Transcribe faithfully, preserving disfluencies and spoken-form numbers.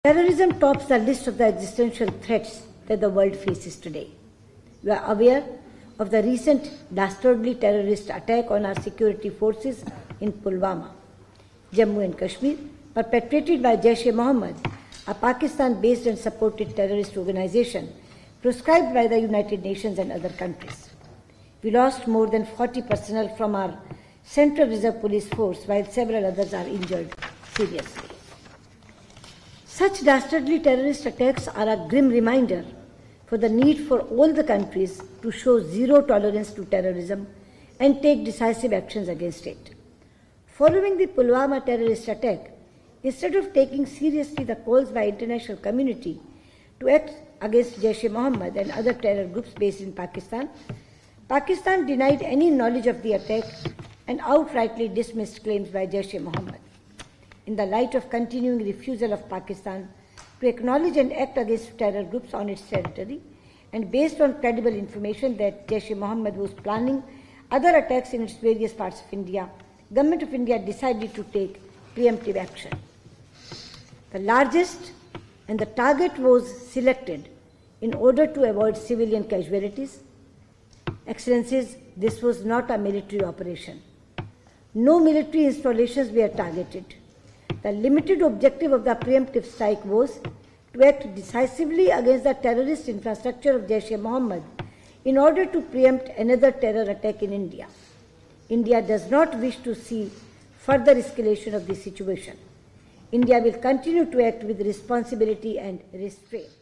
Terrorism tops the list of the existential threats that the world faces today. We are aware of the recent dastardly terrorist attack on our security forces in Pulwama, Jammu and Kashmir, perpetrated by Jaish-e-Mohammed, a Pakistan-based and supported terrorist organization proscribed by the United Nations and other countries. We lost more than forty personnel from our Central Reserve Police Force, while several others are injured seriously. Such dastardly terrorist attacks are a grim reminder for the need for all the countries to show zero tolerance to terrorism and take decisive actions against it. Following the Pulwama terrorist attack, instead of taking seriously the calls by international community to act against Jaish-e-Mohammed and other terror groups based in Pakistan, Pakistan denied any knowledge of the attack and outrightly dismissed claims by Jaish-e-Mohammed. In the light of continuing refusal of Pakistan to acknowledge and act against terror groups on its territory, and based on credible information that Jaish-e-Mohammed was planning other attacks in its various parts of India, Government of India decided to take pre-emptive action. The largest and the target was selected in order to avoid civilian casualties. Excellencies, this was not a military operation. No military installations were targeted. The limited objective of the preemptive strike was to act decisively against the terrorist infrastructure of Jaish-e-Mohammed in order to preempt another terror attack in India. India does not wish to see further escalation of the situation. India will continue to act with responsibility and restraint.